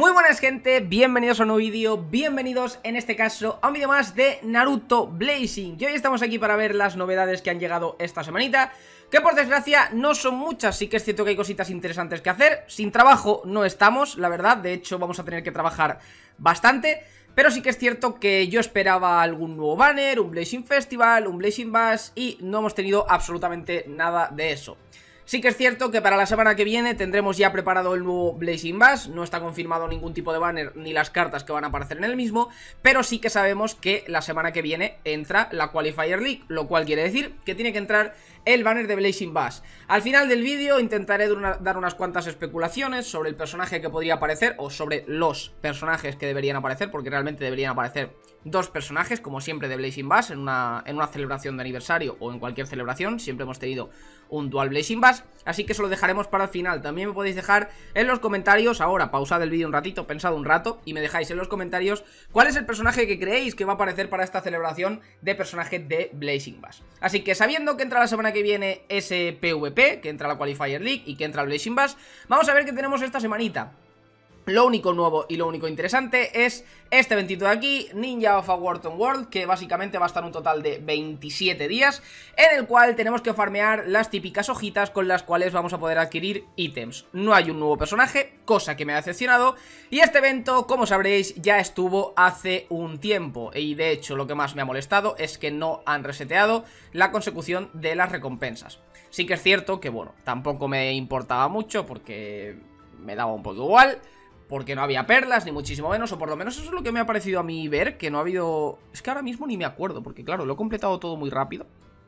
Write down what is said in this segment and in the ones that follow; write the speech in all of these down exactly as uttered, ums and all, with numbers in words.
Muy buenas gente, bienvenidos a un nuevo vídeo, bienvenidos en este caso a un vídeo más de Naruto Blazing. Y hoy estamos aquí para ver las novedades que han llegado esta semanita, que por desgracia no son muchas. Sí que es cierto que hay cositas interesantes que hacer. Sin trabajo no estamos, la verdad, de hecho vamos a tener que trabajar bastante. Pero sí que es cierto que yo esperaba algún nuevo banner, un Blazing Festival, un Blazing Bash, y no hemos tenido absolutamente nada de eso. Sí que es cierto que para la semana que viene tendremos ya preparado el nuevo Blazing Bash. No está confirmado ningún tipo de banner ni las cartas que van a aparecer en el mismo, pero sí que sabemos que la semana que viene entra la Qualifier League, lo cual quiere decir que tiene que entrar el banner de Blazing Bash. Al final del vídeo intentaré dar unas cuantas especulaciones sobre el personaje que podría aparecer, o sobre los personajes que deberían aparecer, porque realmente deberían aparecer dos personajes, como siempre, de Blazing Bash en una, en una celebración de aniversario o en cualquier celebración. Siempre hemos tenido un dual Blazing Bash, así que eso lo dejaremos para el final. También me podéis dejar en los comentarios, ahora pausad el vídeo un ratito, pensad un rato, y me dejáis en los comentarios cuál es el personaje que creéis que va a aparecer para esta celebración de personaje de Blazing Bash. Así que sabiendo que entra la semana que viene ese P V P, que entra la Qualifier League y que entra el Blazing Bash, vamos a ver qué tenemos esta semanita. Lo único nuevo y lo único interesante es este eventito de aquí, Ninja of a Wharton World, que básicamente va a estar un total de veintisiete días, en el cual tenemos que farmear las típicas hojitas con las cuales vamos a poder adquirir ítems. No hay un nuevo personaje, cosa que me ha decepcionado, y este evento, como sabréis, ya estuvo hace un tiempo, y de hecho lo que más me ha molestado es que no han reseteado la consecución de las recompensas. Sí que es cierto que, bueno, tampoco me importaba mucho porque me daba un poco igual, porque no había perlas, ni muchísimo menos, o por lo menos eso es lo que me ha parecido a mí ver, que no ha habido... Es que ahora mismo ni me acuerdo, porque claro, lo he completado todo muy rápido.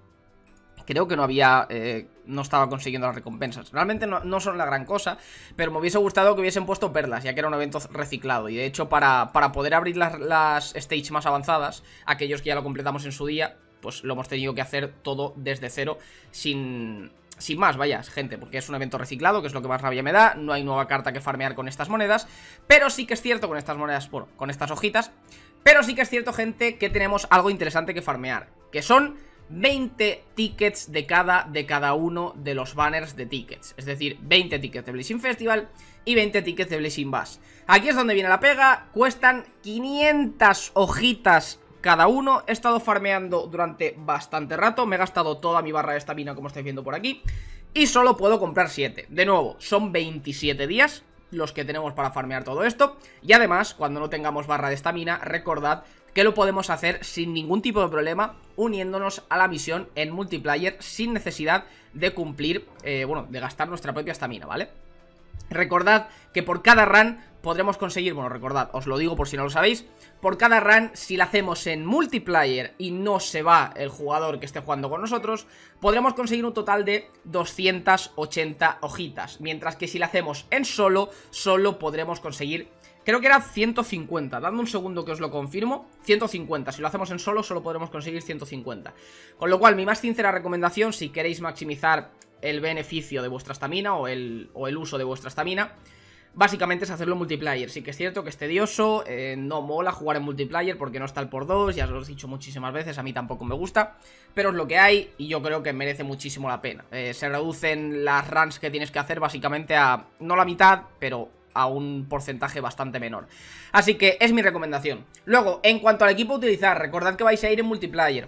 Creo que no había... Eh, no estaba consiguiendo las recompensas. Realmente no, no son la gran cosa, pero me hubiese gustado que hubiesen puesto perlas, ya que era un evento reciclado. Y de hecho, para, para poder abrir las, las stage más avanzadas, aquellos que ya lo completamos en su día, pues lo hemos tenido que hacer todo desde cero, sin... Sin más, vaya, gente, porque es un evento reciclado, que es lo que más rabia me da. No hay nueva carta que farmear con estas monedas, pero sí que es cierto con estas monedas, bueno, con estas hojitas. Pero sí que es cierto, gente, que tenemos algo interesante que farmear, que son veinte tickets de cada, de cada uno de los banners de tickets. Es decir, veinte tickets de Blazing Festival y veinte tickets de Blazing Bash. Aquí es donde viene la pega, cuestan quinientas hojitas cada uno. He estado farmeando durante bastante rato, me he gastado toda mi barra de estamina, como estáis viendo por aquí, y solo puedo comprar siete. De nuevo, son veintisiete días los que tenemos para farmear todo esto. Y además, cuando no tengamos barra de estamina, recordad que lo podemos hacer sin ningún tipo de problema, uniéndonos a la misión en multiplayer, sin necesidad de cumplir, eh, bueno, de gastar nuestra propia estamina, ¿vale? Recordad que por cada run podremos conseguir, bueno, recordad, os lo digo por si no lo sabéis, por cada run, si la hacemos en multiplayer y no se va el jugador que esté jugando con nosotros, podremos conseguir un total de doscientas ochenta hojitas, mientras que si la hacemos en solo, solo podremos conseguir, creo que era ciento cincuenta, dadme un segundo que os lo confirmo, ciento cincuenta, si lo hacemos en solo, solo podremos conseguir ciento cincuenta. Con lo cual, mi más sincera recomendación, si queréis maximizar el beneficio de vuestra estamina o el, o el uso de vuestra estamina, básicamente es hacerlo en multiplayer. Sí que es cierto que es tedioso, eh, no mola jugar en multiplayer porque no está el por dos, ya os lo he dicho muchísimas veces, a mí tampoco me gusta, pero es lo que hay y yo creo que merece muchísimo la pena. Eh, se reducen las runs que tienes que hacer básicamente a, no la mitad, pero a un porcentaje bastante menor. Así que es mi recomendación. Luego, en cuanto al equipo a utilizar, recordad que vais a ir en multiplayer.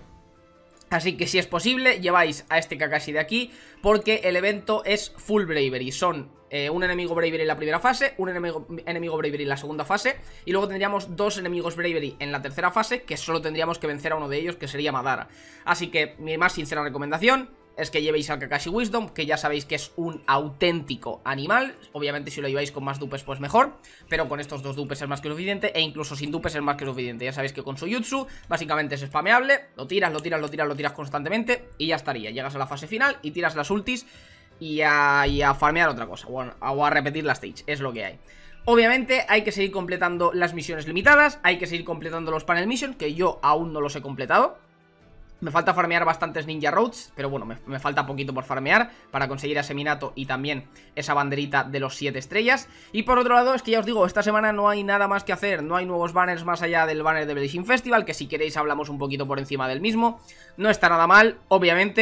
Así que si es posible, lleváis a este Kakashi de aquí, porque el evento es full bravery. Son eh, un enemigo bravery en la primera fase, un enemigo, enemigo bravery en la segunda fase, y luego tendríamos dos enemigos bravery en la tercera fase, que solo tendríamos que vencer a uno de ellos, que sería Madara. Así que mi más sincera recomendación es que llevéis al Kakashi Wisdom, que ya sabéis que es un auténtico animal. Obviamente si lo lleváis con más dupes pues mejor, pero con estos dos dupes es más que suficiente, e incluso sin dupes es más que suficiente. Ya sabéis que con su jutsu básicamente es spameable, lo tiras, lo tiras, lo tiras, lo tiras constantemente y ya estaría. Llegas a la fase final y tiras las ultis y a, y a farmear otra cosa, o a, o a repetir la stage, es lo que hay. Obviamente hay que seguir completando las misiones limitadas, hay que seguir completando los panel mission, que yo aún no los he completado. Me falta farmear bastantes Ninja Roads, pero bueno, me, me falta poquito por farmear para conseguir ese Minato y también esa banderita de los siete estrellas. Y por otro lado, es que ya os digo, esta semana no hay nada más que hacer, no hay nuevos banners más allá del banner de Blazing Festival, que si queréis hablamos un poquito por encima del mismo. No está nada mal, obviamente,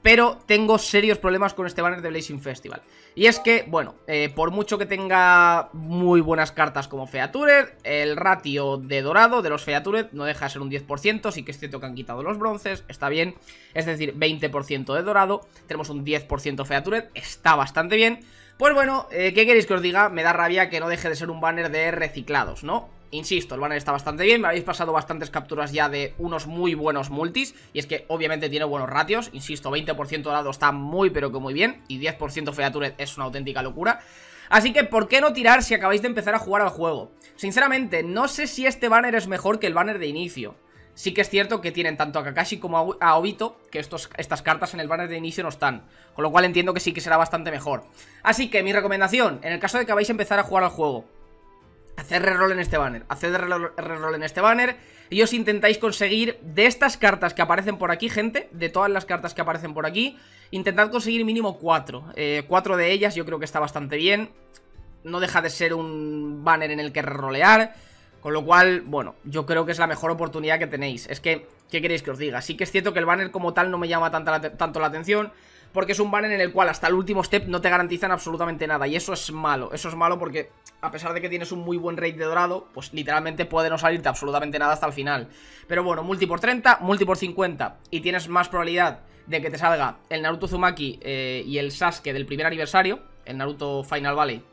pero tengo serios problemas con este banner de Blazing Festival. Y es que, bueno, eh, por mucho que tenga muy buenas cartas como Featured, el ratio de dorado de los Featured no deja de ser un diez por ciento, sí que es cierto que han quitado los bronces, está bien, es decir, veinte por ciento de dorado, tenemos un diez por ciento Featured, está bastante bien. Pues bueno, eh, ¿qué queréis que os diga? Me da rabia que no deje de ser un banner de reciclados, ¿no? Insisto, el banner está bastante bien, me habéis pasado bastantes capturas ya de unos muy buenos multis, y es que obviamente tiene buenos ratios, insisto, veinte por ciento dorado está muy pero que muy bien, y diez por ciento Featured es una auténtica locura. Así que, ¿por qué no tirar si acabáis de empezar a jugar al juego? Sinceramente, no sé si este banner es mejor que el banner de inicio. Sí que es cierto que tienen tanto a Kakashi como a Obito, que estos, estas cartas en el banner de inicio no están, con lo cual entiendo que sí que será bastante mejor. Así que mi recomendación, en el caso de que vais a empezar a jugar al juego, haced reroll en este banner, haced reroll en este banner y os intentáis conseguir de estas cartas que aparecen por aquí, gente, de todas las cartas que aparecen por aquí, intentad conseguir mínimo cuatro, eh, cuatro de ellas yo creo que está bastante bien, no deja de ser un banner en el que rerolear. Con lo cual, bueno, yo creo que es la mejor oportunidad que tenéis. Es que, ¿qué queréis que os diga? Sí que es cierto que el banner como tal no me llama tanta la tanto la atención, porque es un banner en el cual hasta el último step no te garantizan absolutamente nada. Y eso es malo, eso es malo porque a pesar de que tienes un muy buen rate de dorado, pues literalmente puede no salirte absolutamente nada hasta el final. Pero bueno, multi por treinta, multi por cincuenta y tienes más probabilidad de que te salga el Naruto Uzumaki eh, y el Sasuke del primer aniversario, el Naruto Final Valley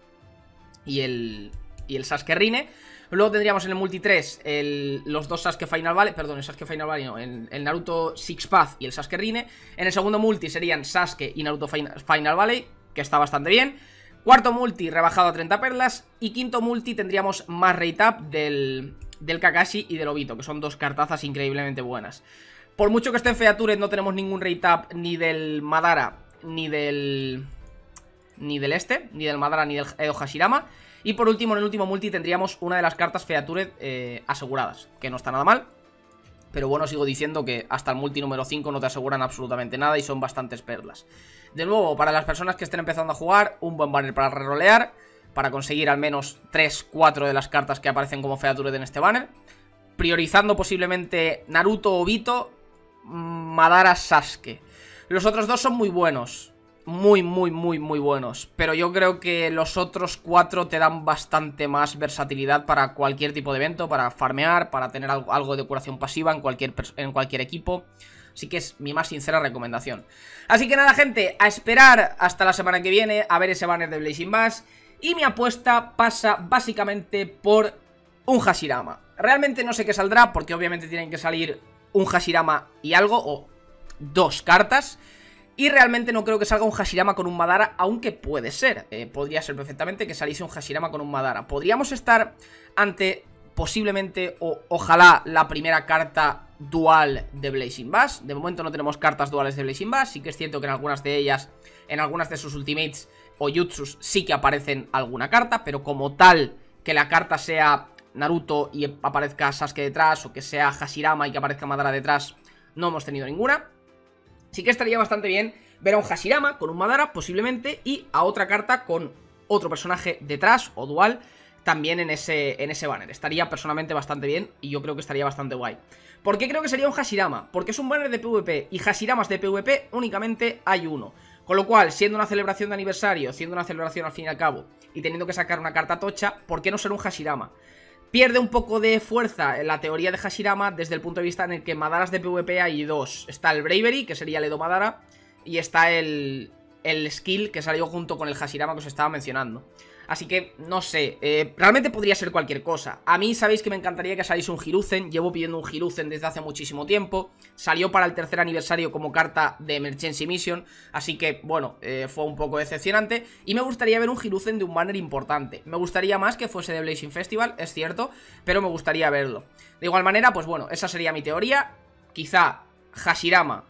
y el, y el Sasuke Rine. Luego tendríamos en el multi tres el, los dos Sasuke Final Valley, perdón, el Sasuke Final Valley no, el, el Naruto Six Path y el Sasuke Rine. En el segundo multi serían Sasuke y Naruto Final, Final Valley, que está bastante bien. Cuarto multi rebajado a treinta perlas. Y quinto multi tendríamos más rate up del, del Kakashi y del Obito, que son dos cartazas increíblemente buenas. Por mucho que esté en Featured no tenemos ningún rate up ni del Madara, ni del... Ni del este, ni del Madara, ni del Edo Hashirama. Y por último, en el último multi tendríamos una de las cartas Featured eh, aseguradas, que no está nada mal. Pero bueno, sigo diciendo que hasta el multi número cinco no te aseguran absolutamente nada y son bastantes perlas. De nuevo, para las personas que estén empezando a jugar, un buen banner para rerolear, para conseguir al menos tres, cuatro de las cartas que aparecen como Featured en este banner. Priorizando posiblemente Naruto, Obito, Madara, Sasuke. Los otros dos son muy buenos. Muy, muy, muy, muy buenos. Pero yo creo que los otros cuatro te dan bastante más versatilidad para cualquier tipo de evento, para farmear, para tener algo, algo de curación pasiva en cualquier, en cualquier equipo. Así que es mi más sincera recomendación. Así que nada, gente, a esperar hasta la semana que viene a ver ese banner de Blazing Bash. Y mi apuesta pasa básicamente por un Hashirama. Realmente no sé qué saldrá, porque obviamente tienen que salir un Hashirama y algo, o dos cartas. Y realmente no creo que salga un Hashirama con un Madara, aunque puede ser. Eh, podría ser perfectamente que saliese un Hashirama con un Madara. Podríamos estar ante posiblemente o ojalá la primera carta dual de Blazing Bash. De momento no tenemos cartas duales de Blazing Bash. Sí que es cierto que en algunas de ellas, en algunas de sus ultimates o jutsus sí que aparecen alguna carta, pero como tal que la carta sea Naruto y aparezca Sasuke detrás, o que sea Hashirama y que aparezca Madara detrás, no hemos tenido ninguna. Sí que estaría bastante bien ver a un Hashirama con un Madara, posiblemente, y a otra carta con otro personaje detrás, o dual, también en ese, en ese banner. Estaría personalmente bastante bien, y yo creo que estaría bastante guay. ¿Por qué creo que sería un Hashirama? Porque es un banner de PvP, y Hashiramas de PvP únicamente hay uno. Con lo cual, siendo una celebración de aniversario, siendo una celebración al fin y al cabo, y teniendo que sacar una carta tocha, ¿por qué no ser un Hashirama? Pierde un poco de fuerza en la teoría de Hashirama desde el punto de vista en el que Madaras de PvP hay dos. Está el Bravery, que sería el Edo Madara, y está el, el Skill, que salió junto con el Hashirama que os estaba mencionando. Así que, no sé, eh, realmente podría ser cualquier cosa. A mí sabéis que me encantaría que saliese un Hiruzen. Llevo pidiendo un Hiruzen desde hace muchísimo tiempo. Salió para el tercer aniversario como carta de Emergency Mission. Así que, bueno, eh, fue un poco decepcionante. Y me gustaría ver un Hiruzen de un banner importante. Me gustaría más que fuese de Blazing Festival, es cierto, pero me gustaría verlo. De igual manera, pues bueno, esa sería mi teoría. Quizá Hashirama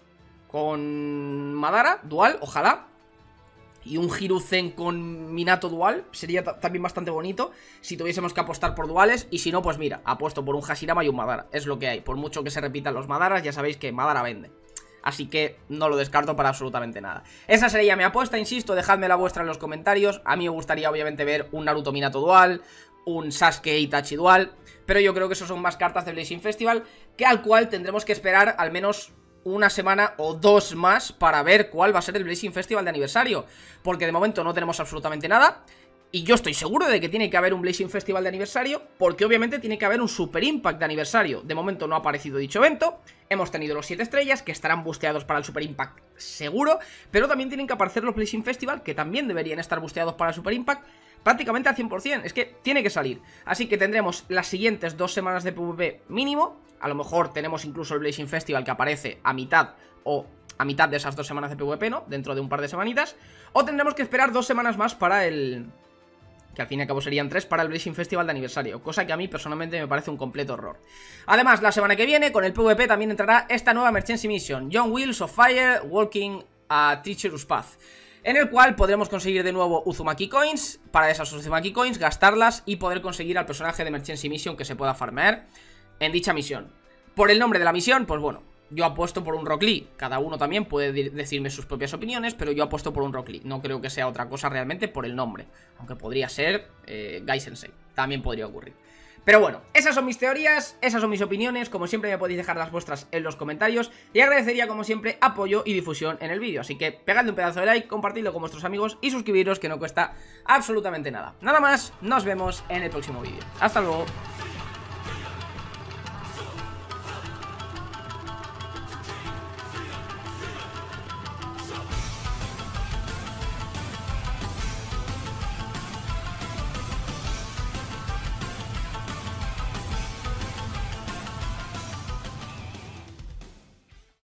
con Madara, dual, ojalá. Y un Hiruzen con Minato dual sería también bastante bonito si tuviésemos que apostar por duales. Y si no, pues mira, apuesto por un Hashirama y un Madara. Es lo que hay, por mucho que se repitan los Madaras, ya sabéis que Madara vende. Así que no lo descarto para absolutamente nada. Esa sería mi apuesta, insisto, dejadme la vuestra en los comentarios. A mí me gustaría obviamente ver un Naruto Minato dual, un Sasuke Itachi dual, pero yo creo que esos son más cartas de Blazing Festival, que al cual tendremos que esperar al menos una semana o dos más para ver cuál va a ser el Blazing Festival de aniversario, porque de momento no tenemos absolutamente nada. Y yo estoy seguro de que tiene que haber un Blazing Festival de aniversario, porque obviamente tiene que haber un Super Impact de aniversario. De momento no ha aparecido dicho evento. Hemos tenido los siete estrellas, que estarán busteados para el Super Impact seguro, pero también tienen que aparecer los Blazing Festival, que también deberían estar busteados para el Super Impact prácticamente al cien por cien. Es que tiene que salir. Así que tendremos las siguientes dos semanas de PvP mínimo. A lo mejor tenemos incluso el Blazing Festival que aparece a mitad o a mitad de esas dos semanas de PvP, ¿no? Dentro de un par de semanitas. O tendremos que esperar dos semanas más para el... que al fin y al cabo serían tres para el Blazing Festival de aniversario, cosa que a mí personalmente me parece un completo horror. Además, la semana que viene, con el PvP también entrará esta nueva Emergency Mission, John Wheels of Fire Walking a Treacherous Path, en el cual podremos conseguir de nuevo Uzumaki Coins. Para esas Uzumaki Coins, gastarlas y poder conseguir al personaje de Emergency Mission que se pueda farmear en dicha misión. Por el nombre de la misión, pues bueno, yo apuesto por un Rock Lee. Cada uno también puede decirme sus propias opiniones, pero yo apuesto por un Rock Lee. No creo que sea otra cosa realmente por el nombre, aunque podría ser eh, Gai Sensei. También podría ocurrir. Pero bueno, esas son mis teorías, esas son mis opiniones. Como siempre me podéis dejar las vuestras en los comentarios, y agradecería como siempre apoyo y difusión en el vídeo. Así que pegadle un pedazo de like, compartidlo con vuestros amigos y suscribiros, que no cuesta absolutamente nada. Nada más, nos vemos en el próximo vídeo. Hasta luego.